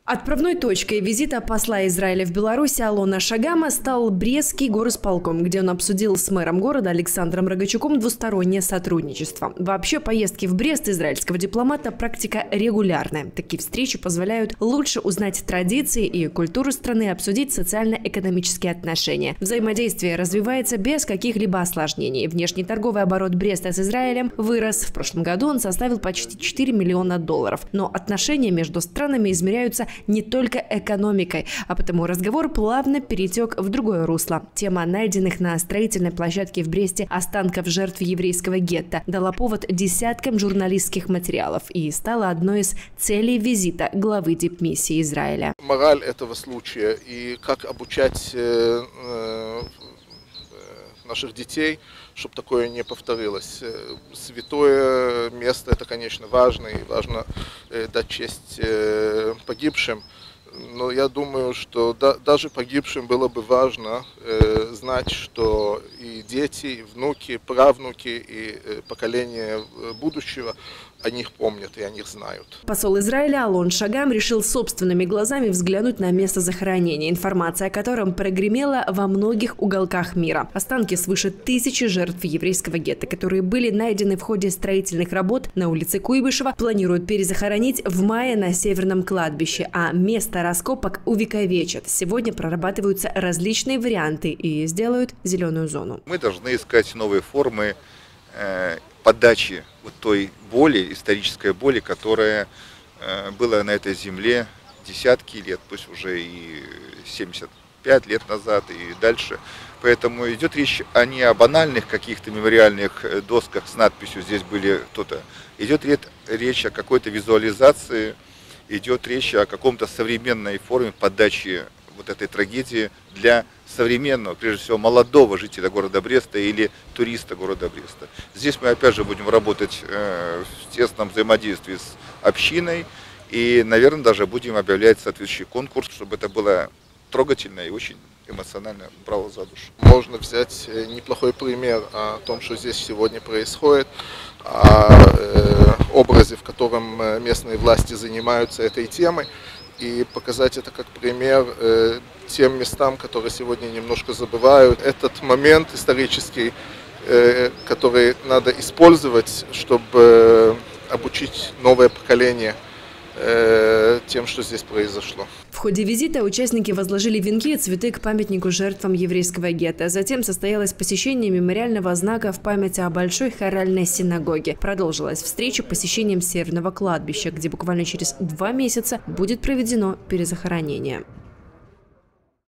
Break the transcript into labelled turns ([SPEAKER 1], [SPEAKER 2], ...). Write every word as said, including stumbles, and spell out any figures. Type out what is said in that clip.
[SPEAKER 1] Отправной точкой визита посла Израиля в Беларусь Алона Шагама стал Брестский горосполком, где он обсудил с мэром города Александром Рогачуком двустороннее сотрудничество. Вообще, поездки в Брест израильского дипломата – практика регулярная. Такие встречи позволяют лучше узнать традиции и культуру страны, обсудить социально-экономические отношения. Взаимодействие развивается без каких-либо осложнений. Внешний торговый оборот Бреста с Израилем вырос. В прошлом году он составил почти четыре миллиона долларов. Но отношения между странами измеряются не только экономикой, а потому разговор плавно перетек в другое русло. Тема найденных на строительной площадке в Бресте останков жертв еврейского гетто дала повод десяткам журналистских материалов и стала одной из целей визита главы дипмиссии Израиля.
[SPEAKER 2] Мораль этого случая и как обучать э, э, наших детей, чтобы такое не повторилось. Святое место — это, конечно, важно, и важно э, дать честь э, погибшим. Но я думаю, что да, даже погибшим было бы важно э, знать, что и дети, и внуки, правнуки, и э, поколение будущего о них помнят и о них знают.
[SPEAKER 1] Посол Израиля Алон Шагам решил собственными глазами взглянуть на место захоронения, информация о котором прогремела во многих уголках мира. Останки свыше тысячи жертв еврейского гетто, которые были найдены в ходе строительных работ на улице Куйбышева, планируют перезахоронить в мае на Северном кладбище, а место раскопок увековечат. Сегодня прорабатываются различные варианты и сделают зеленую зону.
[SPEAKER 3] Мы должны искать новые формы э, подачи вот той боли, исторической боли, которая э, была на этой земле десятки лет, пусть уже и семьдесят пять лет назад и дальше. Поэтому идет речь о не о банальных каких-то мемориальных досках с надписью «Здесь были кто-то». Идет речь о какой-то визуализации, идет речь о каком-то современной форме подачи вот этой трагедии для современного, прежде всего молодого жителя города Бреста или туриста города Бреста. Здесь мы опять же будем работать э, в тесном взаимодействии с общиной и, наверное, даже будем объявлять соответствующий конкурс, чтобы это было трогательно и очень эмоционально брало за душу.
[SPEAKER 2] Можно взять неплохой пример о том, что здесь сегодня происходит, о э, образе, в котором местные власти занимаются этой темой, и показать это как пример э, тем местам, которые сегодня немножко забывают. Этот момент исторический, э, который надо использовать, чтобы обучить новое поколение э, тем, что здесь произошло.
[SPEAKER 1] В ходе визита участники возложили венки и цветы к памятнику жертвам еврейского гетто. Затем состоялось посещение мемориального знака в память о Большой хоральной синагоге. Продолжилась встреча посещением Северного кладбища, где буквально через два месяца будет проведено перезахоронение.